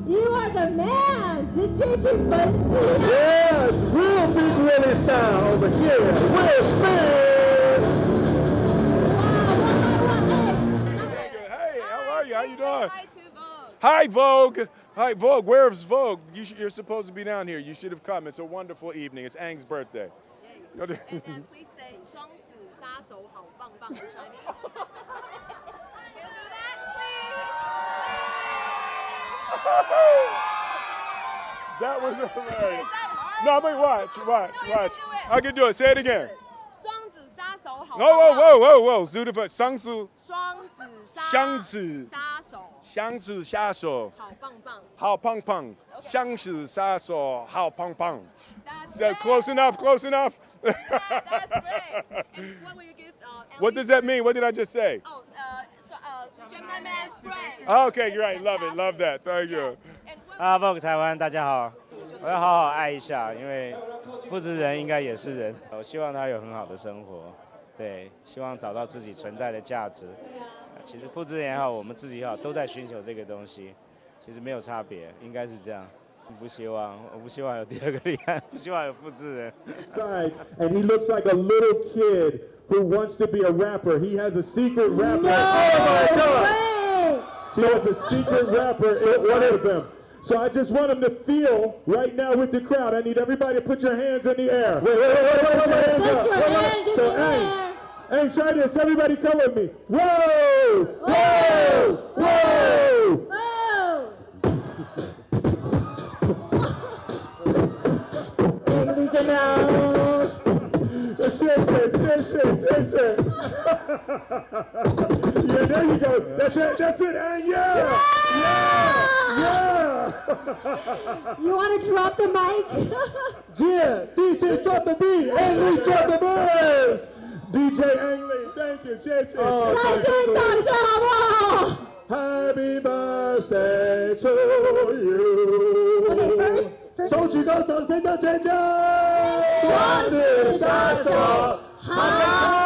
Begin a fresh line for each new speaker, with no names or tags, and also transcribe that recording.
You are the man，直接去粉丝。
Yes, real Big Willie style over here. Will Smith.
Hey, how are you? How you doing? Hi, Vogue. Hi, Vogue. Where's Vogue? You're supposed to be down here. You should have come. It's a wonderful evening. It's Ang's birthday.
And please say 双子杀手好棒棒 in Chinese. Can you do that, please?
That was hilarious.
Is that hard?
No, but watch. I can do it. Say it again.
双子杀手好棒棒。
Whoa. Do the first. 双子杀手好棒棒。双子杀手好棒棒。Close enough.
That's great. And what will you give?
What does that mean? What did I just say?
Oh, Gemini Man's friend.
Okay, you're right. Love it. Love that. Thank you.
Vogue 台湾，大家好，我要好好爱一下，因为复制人应该也是人，我希望他有很好的生活，对，希望找到自己存在的价值。其实复制人也好，我们自己也好，都在寻求这个东西，其实没有差别，应该是这样。我不希望有第二个李安，不希望有复制人。
And he looks like a little kid who wants to be a rapper. He has a secret rapper.
No,
oh my God!
way.
He has a secret rapper inside of him. So I just want him to feel right now with the crowd. I need everybody to put your hands in the air. Wait.
Put your hands in the air.
Hey, try this. Everybody come with me. Whoa! Whoa! Whoa!
Whoa! English announce. 谢谢 Yeah, there you go. That's it. And yeah! You want to drop the mic?
Yeah, DJ drop the beat. Ang Lee drop the verse. DJ Ang Lee, thank you. 谢谢。
再见掌声好不好
Happy birthday to you.
Okay, first.
手举高，掌声叫尖叫。双子杀手，好。